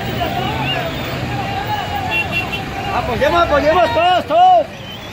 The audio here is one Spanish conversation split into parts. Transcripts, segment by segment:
Apoyemos, apoyemos todos, todos.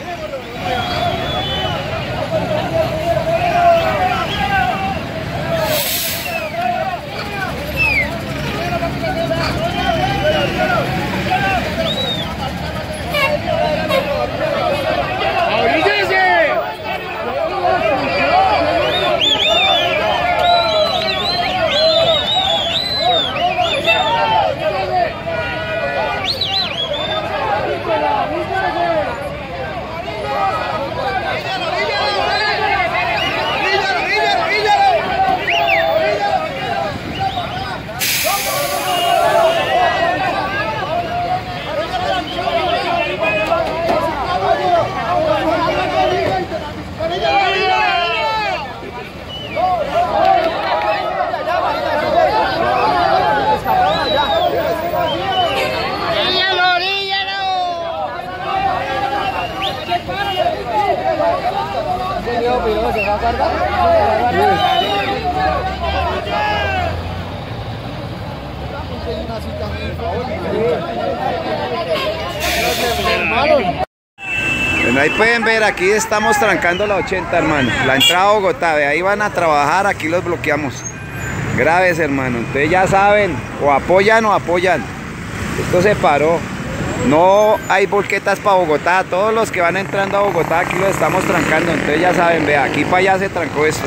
Bueno, ahí pueden ver, aquí estamos trancando la 80, hermano. La entrada a Bogotá, de ahí van a trabajar, aquí los bloqueamos. Graves, hermano. Ustedes ya saben, o apoyan o apoyan. Esto se paró. No hay volquetas para Bogotá. Todos los que van entrando a Bogotá, aquí los estamos trancando. Entonces ya saben, vea, aquí para allá se trancó esto.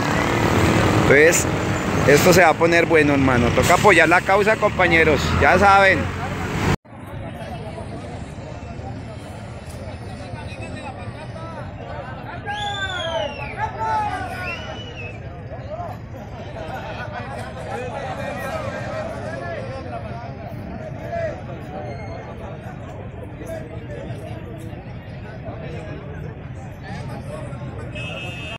Entonces, esto se va a poner bueno, hermano. Toca apoyar la causa, compañeros. Ya saben.